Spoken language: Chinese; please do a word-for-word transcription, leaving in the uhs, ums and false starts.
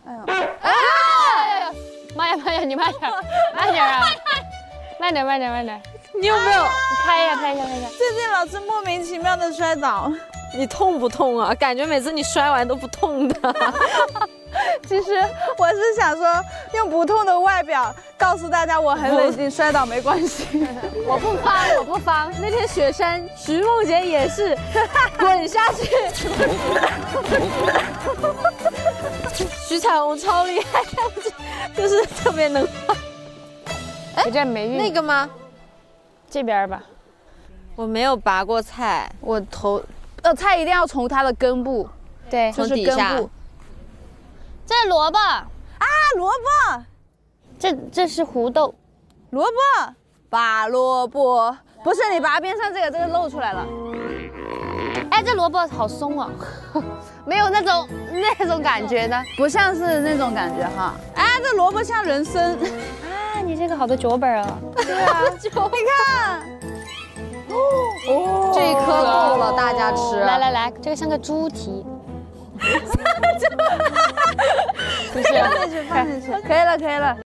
哎呦， 啊！慢呀慢呀，你慢点，慢点啊，慢点慢点慢点。 你有没有拍一下拍一下拍一下？ 最近老是莫名其妙的摔倒。 你痛不痛啊？感觉每次你摔完都不痛的。 其实我是想说，用不痛的外表告诉大家我很冷静，摔倒没关系。 我不慌，我不慌。那天雪山，徐梦洁也是滚下去。徐彩虹超厉害，就是特别能。 有点没运。 那个吗？ 这边吧。 我没有拔过菜， 我头，呃，菜一定要从它的根部， 对， 就是根部。 这是萝卜啊， 萝卜， 这这是胡豆， 萝卜，拔萝卜，不是你拔边上这个，这个露出来了。 哎，这萝卜好松啊，没有那种那种感觉的， 不像是那种感觉哈。哎，这萝卜像人参。 啊，你这个好多脚本啊。 对啊，你看， 哦，这一颗够了，大家吃。 来来来，这个像个猪蹄。 不是，放进去，放进去，可以了，可以了。